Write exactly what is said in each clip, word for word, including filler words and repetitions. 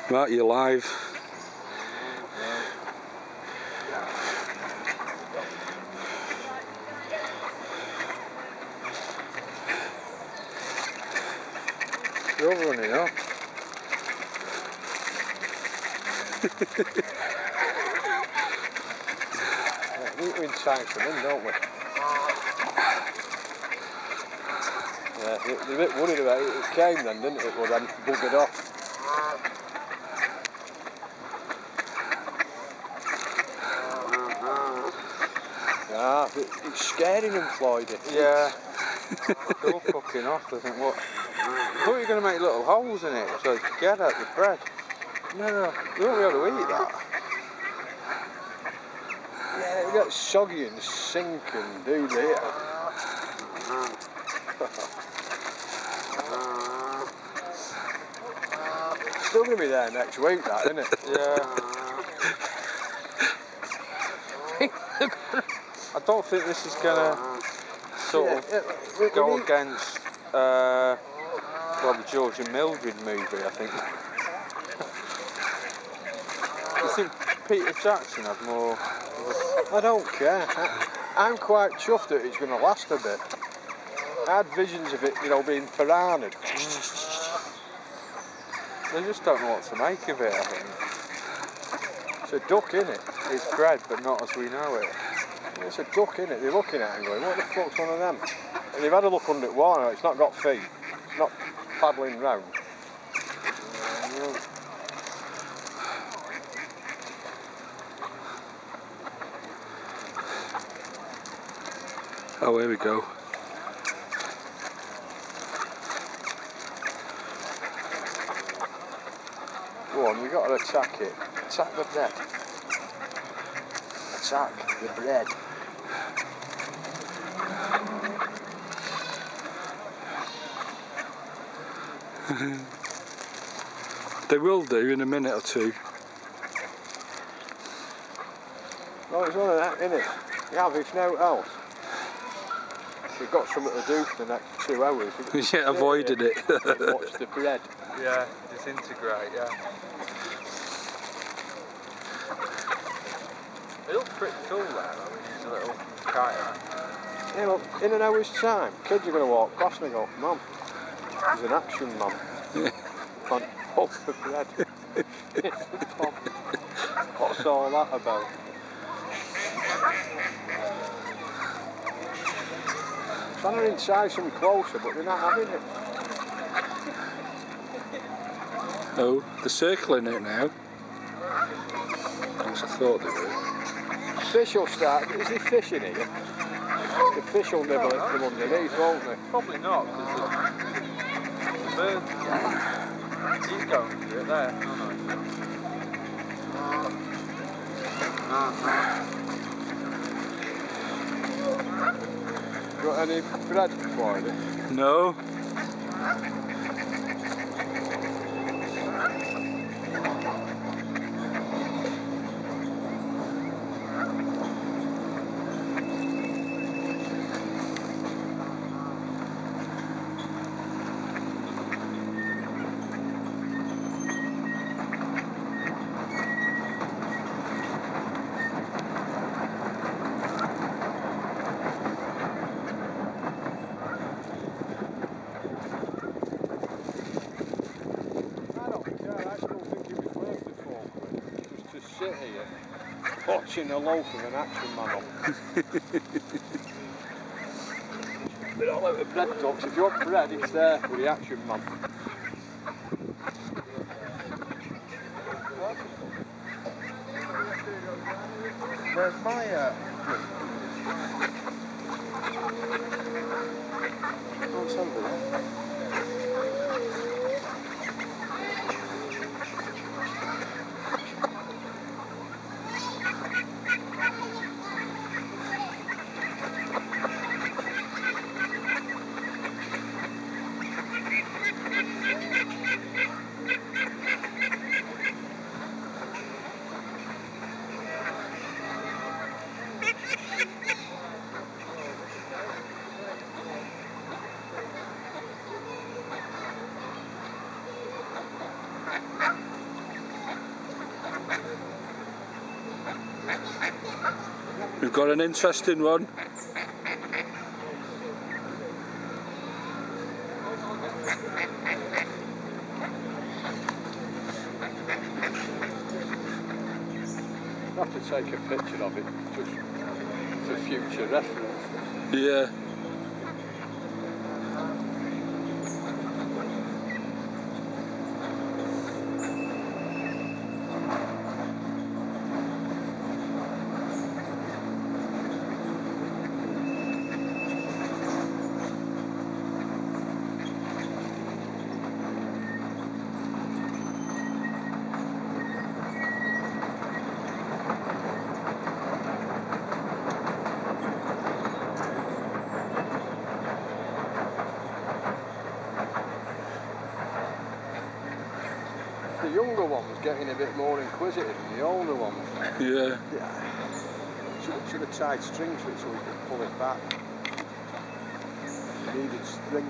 Right, you're live. You're running up. Yeah, we need to entice them in, don't we? Yeah, they're a bit worried about it. It came then, didn't it? Well, then buggered off. Yeah, it, it's scaring them, Floyd. Yeah. They're all fucking off. I think, what? I thought you were going to make little holes in it so you could get at the bread. No, no, You won't be able to eat that. yeah, it gets soggy and sink and do later. Still going to be there next week, that, isn't it? Yeah. I don't think this is going to sort of yeah, yeah, go need... against uh, well, the George and Mildred movie, I think. You think Peter Jackson had more? I don't care. I, I'm quite chuffed that it's going to last a bit. I had visions of it, you know, being piranha'd. They just don't know what to make of it, I think. It's a duck, innit? It's bread, but not as we know it. It's a duck, innit? They're looking at it and going, what the fuck's one of them? And they've had a look under it, why? It's not got feet. It's not paddling round. Oh, here we go. Go on, we've got to attack it. Attack the bread. Attack the bread. They will do in a minute or two. Well, it's one of that, innit? You have it's no else. We've got something to do for the next two hours. Yeah, avoided it. Watch the bread. Yeah, disintegrate, yeah. It looks pretty cool there, though, with his little kayak. Yeah, well, in an hour's time, kids are going to walk past and go, Mum, he's an action man. On pop the bread. Pop. What's all that about? Trying to entice them closer, but they're not having it. Oh, they're circling it now. As I thought they were. Fish will start. Is there fish in here? The fish will nibble it from underneath, won't they? Probably not, because the, the birds. He's going to it there. Oh, no. Got any bread for it? No. Sit here watching a loaf of an action man on. But all out of bread ducks, if you want bread, it's there with the action man. Where's my uh Oh, it's over there. We've got an interesting one. I have to take a picture of it just for future reference. Yeah. The younger one's getting a bit more inquisitive than the older ones. Yeah. Yeah. Should have, should have tied string to it so we could pull it back. Needed string.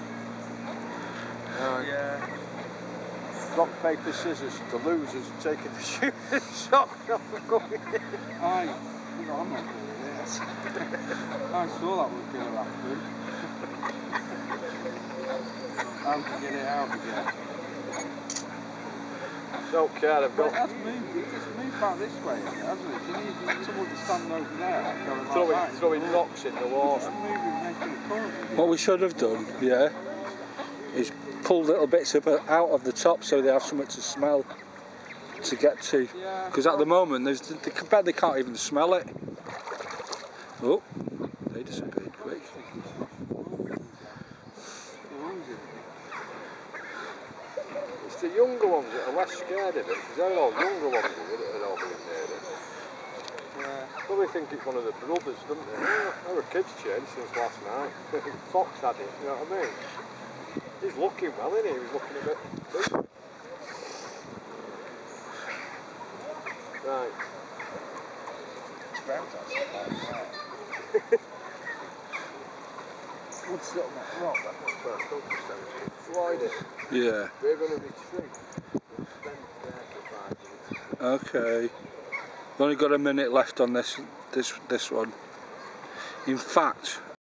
Right. Yeah. Rock, paper, scissors. The loser's taking the shooting socks off and going in. I, no, I'm not doing this. I saw that was going to happen. How to get it out again. Don't care, I've But got... that's moved, it's just moved back this way, hasn't it? You need someone to stand over there going like Throwing, that. throwing rocks in the water. Just move it, making it current. What we should have done, yeah, is pull little bits of it out of the top so they have something to smell to get to. Yeah. Because at the moment, there's, they, I bet they can't even smell it. Oh, they disappeared quick. It's the younger ones that are less scared of it, because they're all younger ones that are all being near it. Yeah. Probably think it's one of the brothers, don't they? Oh, our kid's changed since last night. Fox had it, you know what I mean? He's looking well, isn't he? He's looking a bit big. Right. Would sit on that rock, that was Well, don't just have it. Slide it. Yeah. We're going to retreat. We'll spend there for five minutes. Okay. We've only got a minute left on this this this one. In fact,